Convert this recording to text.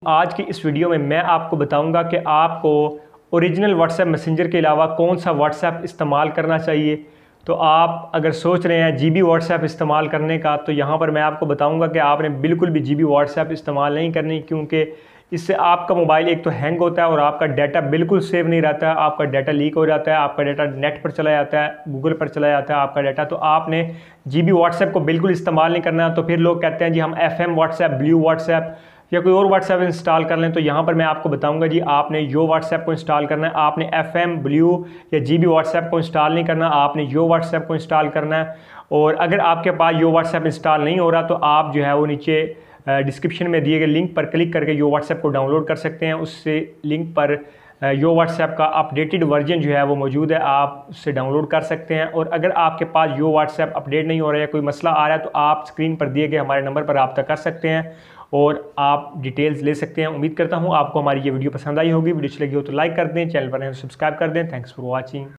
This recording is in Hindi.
आज की इस वीडियो में मैं आपको बताऊंगा कि आपको ओरिजिनल व्हाट्सएप मैसेंजर के अलावा कौन सा व्हाट्सएप इस्तेमाल करना चाहिए। तो आप अगर सोच रहे हैं जीबी व्हाट्सएप इस्तेमाल करने का, तो यहाँ पर मैं आपको बताऊंगा कि आपने बिल्कुल भी जीबी व्हाट्सएप इस्तेमाल नहीं करनी, क्योंकि इससे आपका मोबाइल एक तो हैंग होता है और आपका डाटा बिल्कुल सेव नहीं रहता है। आपका डाटा लीक हो जाता है, आपका डाटा नेट पर चला जाता है, गूगल पर चला जाता है आपका डाटा। तो आपने जीबी व्हाट्सएप को बिल्कुल इस्तेमाल नहीं करना। तो फिर लोग कहते हैं जी हम FM व्हाट्सएप, ब्लू व्हाट्सएप या कोई और व्हाट्सएप इंस्टॉल कर लें। तो यहाँ पर मैं आपको बताऊंगा जी आपने यो व्हाट्सएप को इंस्टॉल करना है। आपने FM, ब्लू या जीबी व्हाट्सएप को इंस्टॉल नहीं करना, आपने यो व्हाट्सएप को इंस्टॉल करना है। और अगर आपके पास यो व्हाट्सएप इंस्टॉल नहीं हो रहा तो आप जो है वो नीचे डिस्क्रिप्शन में दिए गए लिंक पर क्लिक करके यो व्हाट्सएप को डाउनलोड कर सकते हैं। उससे लिंक पर यो व्हाट्सएप का अपडेटेड वर्जन जो है वो मौजूद है, आप उससे डाउनलोड कर सकते हैं। और अगर आपके पास यो व्हाट्सएप अपडेट नहीं हो रहा है, कोई मसला आ रहा है, तो आप स्क्रीन पर दिए गए हमारे नंबर पर रब्ता कर सकते हैं और आप डिटेल्स ले सकते हैं। उम्मीद करता हूँ आपको हमारी ये वीडियो पसंद आई होगी। वीडियो अच्छी लगी हो तो लाइक कर दें, चैनल पर सब्सक्राइब कर दें। Thanks for watching.